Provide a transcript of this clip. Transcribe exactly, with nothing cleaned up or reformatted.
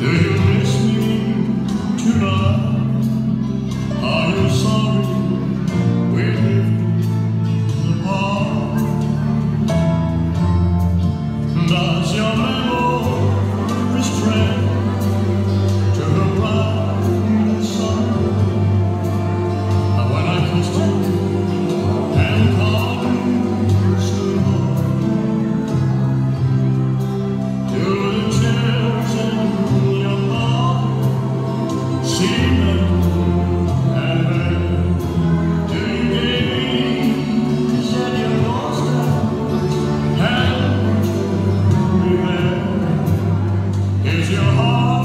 you miss me tonight? Are you sorry we drifted apart? Does your memory stray to the bright sun? When I kissed you and called you sweetheart, do the tears in your heart seem and then do you gaze at your doorstep and be there? Is your heart